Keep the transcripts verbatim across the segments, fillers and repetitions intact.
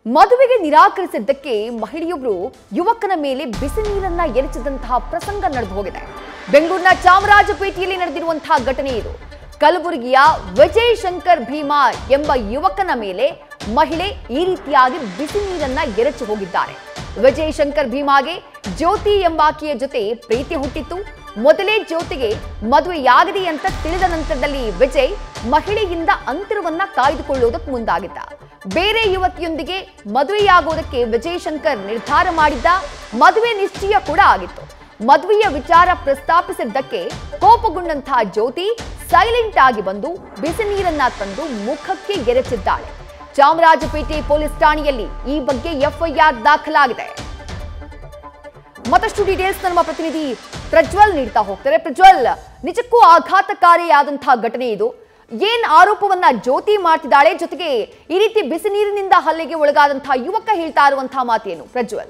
ಮದುವೆಗೆ ನಿರಾಕರಿಸಿದ್ದಕ್ಕೆ ಮಹಿಳೆಯೊಬ್ಬರು ಯುವಕನ ಮೇಲೆ ಬಿಸಿ ನೀರನ್ನ ಎರಚಿದಂತಹ ಪ್ರಸಂಗ ನಡೆದು ಹೋಗಿದೆ. ಬೆಂಗಳೂರಿನ ಚಾಮರಾಜಪೇಟೆಯಲ್ಲಿ ನಡೆದಿರುವಂತಹ ಘಟನೆ ಇದು. ಕಲಬುರಗಿಯ ವಿಜಯ್ ಶಂಕರ್ ಭೀಮಾ ಎಂಬ ಯುವಕನ ಮೇಲೆ ಮಹಿಳೆ ಈ ರೀತಿಯಾಗಿ ಬಿಸಿ ನೀರನ್ನ ಎರಚಿ ಹೋಗಿದ್ದಾರೆ. ವಿಜಯ್ ಶಂಕರ್ ಭೀಮಾಗೆ ಜ್ಯೋತಿ ಎಂಬಾಕೆಯ ಜೊತೆ ಪ್ರೀತಿ ಹುಟ್ಟಿತ್ತು. ಮೊದಲೇ ಜ್ಯೋತಿಗೆ ಮದುವೆಯಾಗಿದೆ ಅಂತ ತಿಳಿದ ನಂತರದಲ್ಲಿ ವಿಜಯ್ ಮಹಿಳೆಯಿಂದ ಅಂತರವನ್ನ ಕಾಯ್ದುಕೊಳ್ಳುವುದಕ್ಕೆ ಮುಂದಾಗಿದ್ದ. ಬೇರೆ ಯುವತಿಯೊಂದಿಗೆ ಮದುವೆಯಾಗುವುದಕ್ಕೆ ವಿಜಯ್ ಶಂಕರ್ ನಿರ್ಧಾರ ಮಾಡಿದ್ದ. ಮದುವೆ ನಿಶ್ಚಯ ಕೂಡ ಆಗಿತ್ತು. ಮದುವೆಯ ವಿಚಾರ ಪ್ರಸ್ತಾಪಿಸಿದ್ದಕ್ಕೆ ಕೋಪಗೊಂಡಂತಹ ಜ್ಯೋತಿ ಸೈಲೆಂಟ್ ಆಗಿ ಬಂದು ಬಿಸಿ ನೀರನ್ನ ತಂದು ಮುಖಕ್ಕೆ ಎರಚಿದ್ದಾಳೆ. ಚಾಮರಾಜಪೇಟೆ ಪೊಲೀಸ್ ಠಾಣೆಯಲ್ಲಿ ಈ ಬಗ್ಗೆ ಎಫ್ಐಆರ್ ದಾಖಲಾಗಿದೆ. ಮತ್ತಷ್ಟು ಡೀಟೇಲ್ಸ್ ನಮ್ಮ ಪ್ರತಿನಿಧಿ ಪ್ರಜ್ವಲ್ ನೀಡ್ತಾ ಹೋಗ್ತಾರೆ. ಪ್ರಜ್ವಲ್, ನಿಜಕ್ಕೂ ಆಘಾತಕಾರಿಯಾದಂತಹ ಘಟನೆ ಇದು. ಏನ್ ಆರೋಪವನ್ನ ಜ್ಯೋತಿ ಮಾಡ್ತಿದ್ದಾಳೆ, ಜೊತೆಗೆ ಈ ರೀತಿ ಬಿಸಿ ನೀರಿನಿಂದ ಹಲ್ಲೆಗೆ ಒಳಗಾದಂತಹ ಯುವಕ ಹೇಳ್ತಾ ಇರುವಂತಹ ಮಾತೇನು? ಪ್ರಜ್ವಲ್,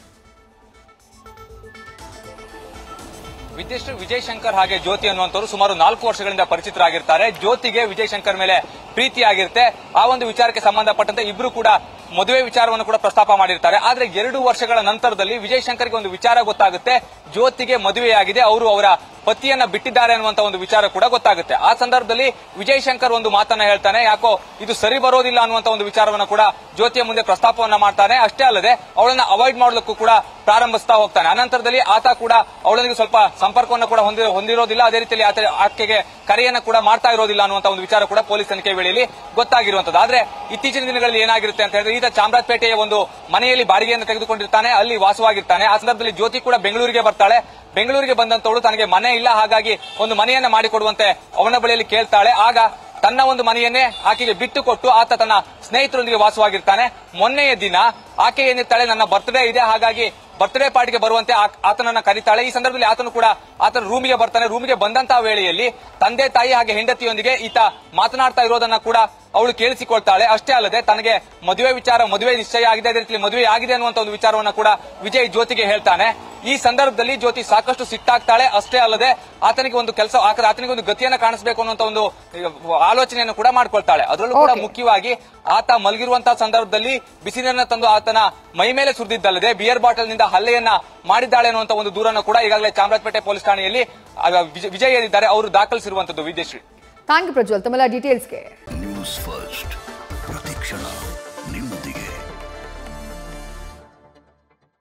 ವಿದ್ಯಶ್ರೀ ವಿಜಯ್ ಶಂಕರ್ ಹಾಗೆ ಜ್ಯೋತಿ ಅನ್ನುವಂಥವ್ರು ಸುಮಾರು ನಾಲ್ಕು ವರ್ಷಗಳಿಂದ ಪರಿಚಿತರಾಗಿರ್ತಾರೆ. ಜ್ಯೋತಿಗೆ ವಿಜಯ್ ಶಂಕರ್ ಮೇಲೆ ಪ್ರೀತಿ ಆಗಿರುತ್ತೆ. ಆ ಒಂದು ವಿಚಾರಕ್ಕೆ ಸಂಬಂಧಪಟ್ಟಂತೆ ಇಬ್ರು ಕೂಡ ಮದುವೆ ವಿಚಾರವನ್ನು ಕೂಡ ಪ್ರಸ್ತಾಪ ಮಾಡಿರ್ತಾರೆ. ಆದ್ರೆ ಎರಡು ವರ್ಷಗಳ ನಂತರದಲ್ಲಿ ವಿಜಯ್ ಶಂಕರ್ಗೆ ಒಂದು ವಿಚಾರ ಗೊತ್ತಾಗುತ್ತೆ, ಜ್ಯೋತಿಗೆ ಮದುವೆಯಾಗಿದೆ, ಅವರು ಅವರ ಪತಿಯನ್ನ ಬಿಟ್ಟಿದ್ದಾರೆ ಅನ್ನುವಂತ ಒಂದು ವಿಚಾರ ಕೂಡ ಗೊತ್ತಾಗುತ್ತೆ. ಆ ಸಂದರ್ಭದಲ್ಲಿ ವಿಜಯ್ ಶಂಕರ್ ಒಂದು ಮಾತನ್ನ ಹೇಳ್ತಾನೆ, ಯಾಕೋ ಇದು ಸರಿ ಬರೋದಿಲ್ಲ ಅನ್ನುವಂತ ಒಂದು ವಿಚಾರವನ್ನ ಕೂಡ ಜ್ಯೋತಿಯ ಮುಂದೆ ಪ್ರಸ್ತಾಪವನ್ನ ಮಾಡ್ತಾನೆ. ಅಷ್ಟೇ ಅಲ್ಲದೆ ಅವಳನ್ನ ಅವಾಯ್ಡ್ ಮಾಡೋದಕ್ಕೂ ಕೂಡ ಪ್ರಾರಂಭಿಸ್ತಾ ಹೋಗ್ತಾನೆ. ಅನಂತರದಲ್ಲಿ ಆತ ಕೂಡ ಅವಳೊಂದಿಗೆ ಸ್ವಲ್ಪ ಸಂಪರ್ಕವನ್ನು ಕೂಡ ಹೊಂದಿ ಹೊಂದಿರೋದಿಲ್ಲ ಅದೇ ರೀತಿಯಲ್ಲಿ ಆತ ಆಕೆಗೆ ಕರೆಯನ್ನ ಕೂಡ ಮಾಡ್ತಾ ಇರೋದಿಲ್ಲ ಅನ್ನುವಂತ ಒಂದು ವಿಚಾರ ಕೂಡ ಪೊಲೀಸ್ ತನಿಖೆ ವೇಳೆಯಲ್ಲಿ ಗೊತ್ತಾಗಿರುವಂತದ್ದು. ಆದ್ರೆ ಇತ್ತೀಚಿನ ದಿನಗಳಲ್ಲಿ ಏನಾಗಿರುತ್ತೆ ಅಂತ ಹೇಳಿದ್ರೆ, ಈತ ಚಾಮರಾಜಪೇಟೆಯ ಒಂದು ಮನೆಯಲ್ಲಿ ಬಾಡಿಗೆಯನ್ನು ತೆಗೆದುಕೊಂಡಿರ್ತಾನೆ, ಅಲ್ಲಿ ವಾಸವಾಗಿರ್ತಾನೆ. ಆ ಸಂದರ್ಭದಲ್ಲಿ ಜ್ಯೋತಿ ಕೂಡ ಬೆಂಗಳೂರಿಗೆ ಬರ್ತಾಳೆ. ಬೆಂಗಳೂರಿಗೆ ಬಂದಂತವಳು ತನಗೆ ಮನೆ ಇಲ್ಲ, ಹಾಗಾಗಿ ಒಂದು ಮನೆಯನ್ನ ಮಾಡಿಕೊಡುವಂತೆ ಅವನ ಬಳಿಯಲ್ಲಿ ಕೇಳ್ತಾಳೆ. ಆಗ ತನ್ನ ಒಂದು ಮನೆಯನ್ನೇ ಆಕೆಗೆ ಬಿಟ್ಟು ಕೊಟ್ಟು ಆತ ತನ್ನ ಸ್ನೇಹಿತರೊಂದಿಗೆ ವಾಸವಾಗಿರ್ತಾನೆ. ಮೊನ್ನೆಯ ದಿನ ಆಕೆ ಏನಿರ್ತಾಳೆ, ನನ್ನ ಬರ್ತ್ಡೇ ಇದೆ, ಹಾಗಾಗಿ ಬರ್ತ್ಡೇ ಪಾರ್ಟಿಗೆ ಬರುವಂತೆ ಆತನನ್ನ ಕರೀತಾಳೆ. ಈ ಸಂದರ್ಭದಲ್ಲಿ ಆತನು ಕೂಡ ಆತನ ರೂಮಿಗೆ ಬರ್ತಾನೆ. ರೂಮಿಗೆ ಬಂದಂತಹ ವೇಳೆಯಲ್ಲಿ ತಂದೆ ತಾಯಿ ಹಾಗೆ ಹೆಂಡತಿಯೊಂದಿಗೆ ಈತ ಮಾತನಾಡ್ತಾ ಇರೋದನ್ನ ಕೂಡ ಅವಳು ಕೇಳಿಸಿಕೊಳ್ತಾಳೆ. ಅಷ್ಟೇ ಅಲ್ಲದೆ ತನಗೆ ಮದುವೆ ವಿಚಾರ ಮದುವೆ ನಿಶ್ಚಯ ಆಗಿದೆ, ಅದೇ ರೀತಿ ಮದುವೆ ಆಗಿದೆ ಅನ್ನುವಂತ ಒಂದು ವಿಚಾರವನ್ನ ಕೂಡ ವಿಜಯ್ ಜ್ಯೋತಿಗೆ ಹೇಳ್ತಾನೆ. ಈ ಸಂದರ್ಭದಲ್ಲಿ ಜ್ಯೋತಿ ಸಾಕಷ್ಟು ಸಿಟ್ಟಾಗ್ತಾಳೆ. ಅಷ್ಟೇ ಅಲ್ಲದೆ ಆತನಿಗೆ ಒಂದು ಕೆಲಸ ಆತನಿಗೆ ಒಂದು ಗತಿಯನ್ನ ಕಾಣಿಸಬೇಕು ಅನ್ನುವಂತ ಒಂದು ಆಲೋಚನೆಯನ್ನು ಕೂಡ ಮಾಡ್ಕೊಳ್ತಾಳೆ. ಅದರಲ್ಲೂ ಕೂಡ ಮುಖ್ಯವಾಗಿ ಆತ ಮಲಗಿರುವಂತಹ ಸಂದರ್ಭದಲ್ಲಿ ಬಿಸಿನೀರನ್ನ ತಂದು ಆತನ ಮೈ ಮೇಲೆ ಸುರಿದಿದ್ದಲ್ಲದೆ ಬಿಯರ್ ಬಾಟಲ್ ನಿಂದ ಹಲ್ಲೆಯನ್ನ ಮಾಡಿದ್ದಾಳೆ ಅನ್ನುವಂತ ಒಂದು ದೂರನ್ನು ಕೂಡ ಈಗಾಗಲೇ ಚಾಮರಾಜಪೇಟೆ ಪೊಲೀಸ್ ಠಾಣೆಯಲ್ಲಿ ವಿಜಯ್ ಏನಿದ್ದಾರೆ ಅವರು ದಾಖಲಿಸಿರುವಂತದ್ದು. ವಿದ್ಯಶ್ರೀ, ಥ್ಯಾಂಕ್ ಯು ಪ್ರಜ್ವಲ್ ತಮ್ಮೆಲ್ಲ ಡೀಟೇಲ್ಸ್ಗೆ. ನ್ಯೂಸ್ ಫಸ್ಟ್ ಪ್ರತಿಕ್ಷಣ.